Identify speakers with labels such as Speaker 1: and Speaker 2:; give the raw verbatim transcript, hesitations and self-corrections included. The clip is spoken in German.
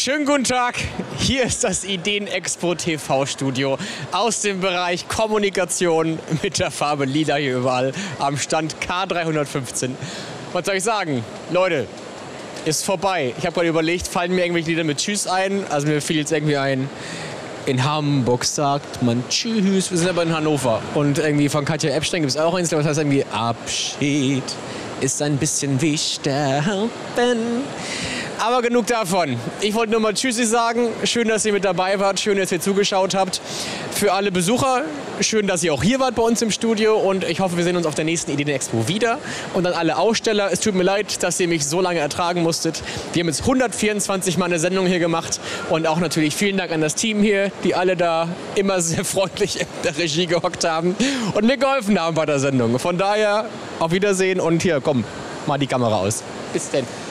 Speaker 1: Schönen guten Tag, hier ist das Ideenexpo T V-Studio aus dem Bereich Kommunikation mit der Farbe Lila hier überall am Stand K dreihundertfünfzehn. Was soll ich sagen? Leute, ist vorbei. Ich habe gerade überlegt, fallen mir irgendwelche Lieder mit Tschüss ein? Also mir fiel jetzt irgendwie ein, in Hamburg sagt man Tschüss, wir sind aber in Hannover. Und irgendwie von Katja Epstein gibt es auch eins, das heißt irgendwie Abschied ist ein bisschen wie Sterben. Aber genug davon. Ich wollte nur mal Tschüssi sagen. Schön, dass ihr mit dabei wart. Schön, dass ihr zugeschaut habt. Für alle Besucher, schön, dass ihr auch hier wart bei uns im Studio. Und ich hoffe, wir sehen uns auf der nächsten Ideenexpo wieder. Und an alle Aussteller, es tut mir leid, dass ihr mich so lange ertragen musstet. Wir haben jetzt hundertvierundzwanzig Mal eine Sendung hier gemacht. Und auch natürlich vielen Dank an das Team hier, die alle da immer sehr freundlich in der Regie gehockt haben und mir geholfen haben bei der Sendung. Von daher, auf Wiedersehen und hier, komm, mal die Kamera aus. Bis denn.